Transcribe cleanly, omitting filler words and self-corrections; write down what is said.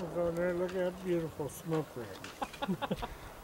on there. Look at that beautiful smoke ring.